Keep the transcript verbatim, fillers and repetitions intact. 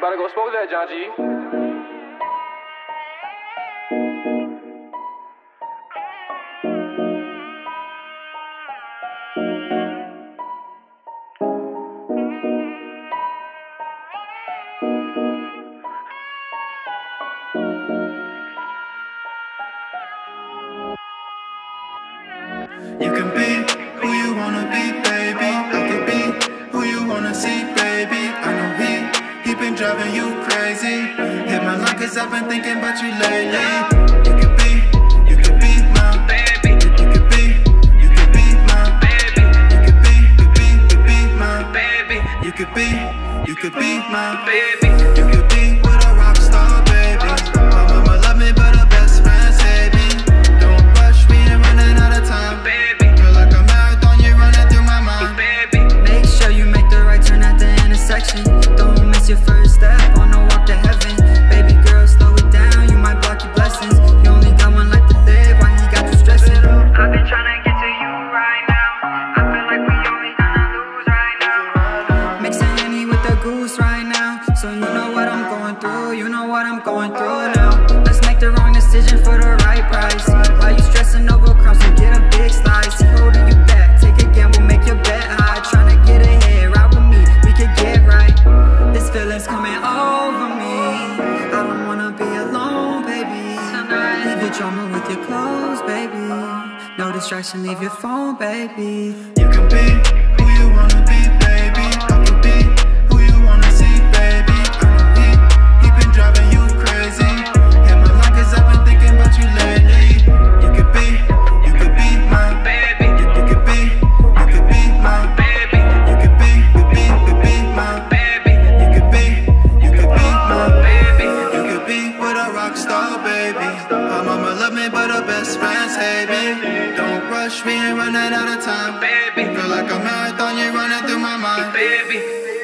about to go smoke that, John G. You can be who you wanna be, baby. I can be who you wanna see, baby. I know he, he been driving you crazy. Hit my line cause I've been thinking about you lately. You can be, you can be my baby. You can be, you can be my baby. You can be, you be, you be my baby. You could be, you could be my baby. You could be with a rock star, baby. My mama love me, but her best friends hate me. Don't rush me, I'm running out of time, baby. Feel like a marathon, you're running through my mind, baby. Make sure you make the right turn at the intersection. Don't miss your first step on the walk to heaven. Baby girl, slow it down, you might block your blessings. You only got one life to live, why he got you stressing? I've been trying to get to you right now. I feel like we only gonna lose right now. Mixing Henny with the goose right now. So you know what I'm going through, you know what I'm going through now. Let's make the wrong decision for the right price. Why you stressing over crumbs and get a big slice? He holding you back, take a gamble, make your bet high. Trying to get ahead, ride with me, we could get right. This feeling's coming over me. I don't wanna be alone, baby. Leave your drama with your clothes, baby. No distraction, leave your phone, baby. You can be who you wanna be, baby. I can be who you wanna see, baby. I know he, he been driving you crazy. Hit my line cause I've been thinking about you lately. You could be, you could be my baby. You, you could be, you could be my baby. You could be, could be, could be my baby. You could be, you could be my baby. You could be with a rock star, baby. Her mama love me, but her best friends hate me. Don't rush me, ain't running out of time, baby. Feel like a marathon, you're running through my mind, baby.